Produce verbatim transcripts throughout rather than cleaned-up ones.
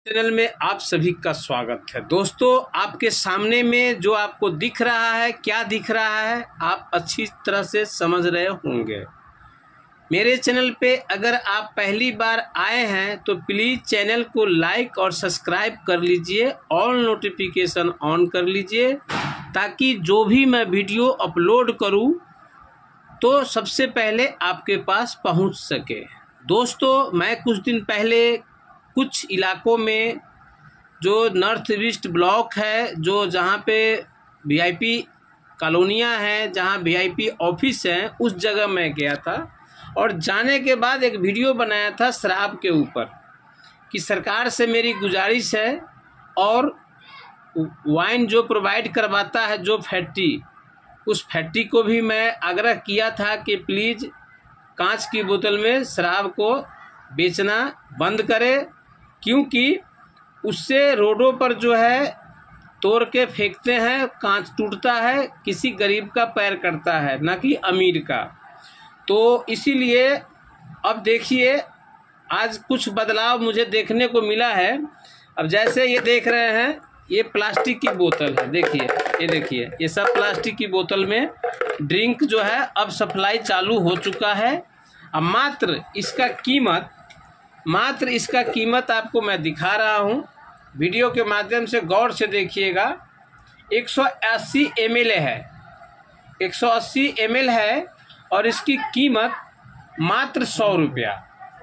Channel में आप सभी का स्वागत है। दोस्तों, आपके सामने में जो आपको दिख रहा है, क्या दिख रहा है, आप अच्छी तरह से समझ रहे होंगे। मेरे चैनल पे अगर आप पहली बार आए हैं तो प्लीज़ चैनल को लाइक और सब्सक्राइब कर लीजिए, ऑल नोटिफिकेशन ऑन कर लीजिए, ताकि जो भी मैं वीडियो अपलोड करूं तो सबसे पहले आपके पास पहुंच सके। दोस्तों, मैं कुछ दिन पहले कुछ इलाकों में जो नॉर्थ ईस्ट ब्लॉक है, जो जहाँ पे वीआईपी कॉलोनियाँ हैं, जहाँ वीआईपी ऑफिस हैं, उस जगह मैं गया था और जाने के बाद एक वीडियो बनाया था शराब के ऊपर कि सरकार से मेरी गुजारिश है और वाइन जो प्रोवाइड करवाता है जो फैक्ट्री, उस फैक्ट्री को भी मैं आग्रह किया था कि प्लीज़ कांच की बोतल में शराब को बेचना बंद करे, क्योंकि उससे रोडों पर जो है तोड़ के फेंकते हैं, कांच टूटता है, किसी गरीब का पैर कटता है, ना कि अमीर का। तो इसीलिए अब देखिए, आज कुछ बदलाव मुझे देखने को मिला है। अब जैसे ये देख रहे हैं, ये प्लास्टिक की बोतल है, देखिए, ये देखिए, ये सब प्लास्टिक की बोतल में ड्रिंक जो है अब सप्लाई चालू हो चुका है। अब मात्र इसका कीमत मात्र इसका कीमत आपको मैं दिखा रहा हूँ, वीडियो के माध्यम से गौर से देखिएगा। एक सौ अस्सी एम एल है, एक सौ अस्सी एम एल है और इसकी कीमत मात्र सौ रुपया।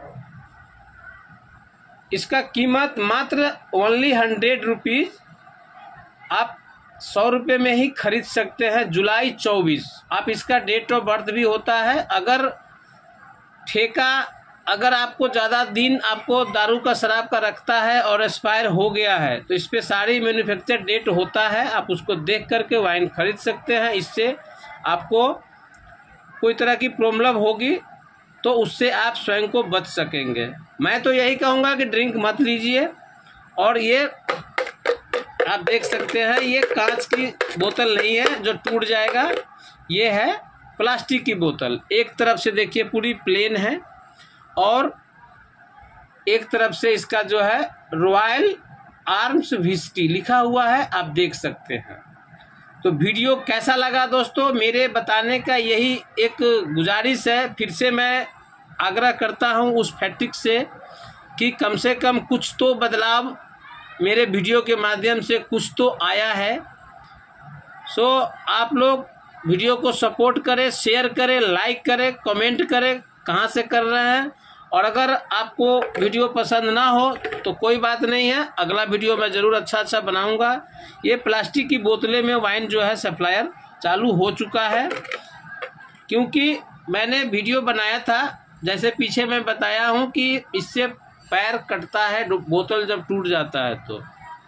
इसका कीमत मात्र ओनली हंड्रेड रुपीज़। आप सौ रुपये में ही खरीद सकते हैं। जुलाई चौबीस आप इसका डेट ऑफ बर्थ भी होता है। अगर ठेका अगर आपको ज़्यादा दिन आपको दारू का शराब का रखता है और एक्सपायर हो गया है तो इस पर सारी मैन्युफैक्चर डेट होता है, आप उसको देख करके वाइन खरीद सकते हैं। इससे आपको कोई तरह की प्रॉब्लम होगी तो उससे आप स्वयं को बच सकेंगे। मैं तो यही कहूँगा कि ड्रिंक मत लीजिए। और ये आप देख सकते हैं, ये कांच की बोतल नहीं है जो टूट जाएगा, ये है प्लास्टिक की बोतल। एक तरफ से देखिए पूरी प्लेन है और एक तरफ से इसका जो है रॉयल आर्म्स व्हिस्की लिखा हुआ है, आप देख सकते हैं। तो वीडियो कैसा लगा दोस्तों, मेरे बताने का यही एक गुजारिश है। फिर से मैं आग्रह करता हूं उस फैक्ट्री से कि कम से कम कुछ तो बदलाव मेरे वीडियो के माध्यम से कुछ तो आया है। सो आप लोग वीडियो को सपोर्ट करें, शेयर करें, लाइक करें, कमेंट करें कहाँ से कर रहे हैं। और अगर आपको वीडियो पसंद ना हो तो कोई बात नहीं है, अगला वीडियो मैं ज़रूर अच्छा अच्छा बनाऊंगा। ये प्लास्टिक की बोतलें में वाइन जो है सप्लायर चालू हो चुका है, क्योंकि मैंने वीडियो बनाया था, जैसे पीछे मैं बताया हूं कि इससे पैर कटता है बोतल जब टूट जाता है। तो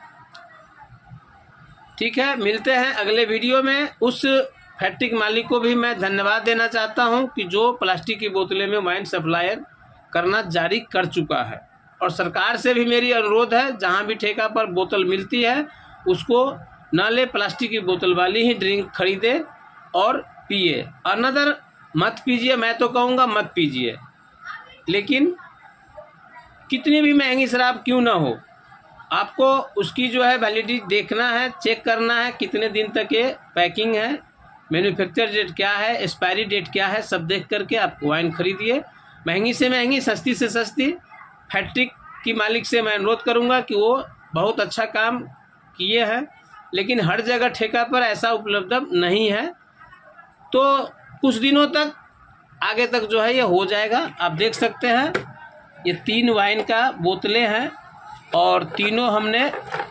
ठीक है, मिलते हैं अगले वीडियो में। उस फैक्ट्री के मालिक को भी मैं धन्यवाद देना चाहता हूं कि जो प्लास्टिक की बोतलें में वाइन सप्लायर करना जारी कर चुका है। और सरकार से भी मेरी अनुरोध है, जहां भी ठेका पर बोतल मिलती है उसको न ले, प्लास्टिक की बोतल वाली ही ड्रिंक खरीदे और पिए। अनदर मत पीजिए, मैं तो कहूँगा मत पीजिए। लेकिन कितनी भी महंगी शराब क्यों ना हो, आपको उसकी जो है वैलिडिटी देखना है, चेक करना है कितने दिन तक ये पैकिंग है, मैन्युफैक्चर डेट क्या है, एक्सपायरी डेट क्या है, सब देख करके आप वाइन खरीदिए। महंगी से महंगी, सस्ती से सस्ती। फैक्ट्री की मालिक से मैं अनुरोध करूंगा कि वो बहुत अच्छा काम किए हैं, लेकिन हर जगह ठेका पर ऐसा उपलब्ध नहीं है। तो कुछ दिनों तक आगे तक जो है ये हो जाएगा। आप देख सकते हैं, ये तीन वाइन का बोतलें हैं और तीनों हमने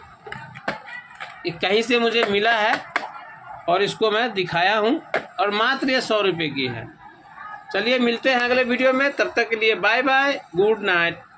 कहीं से मुझे मिला है और इसको मैं दिखाया हूँ, और मात्र ये सौ रुपये की है। चलिए मिलते हैं अगले वीडियो में, तब तक के लिए बाय बाय, गुड नाइट।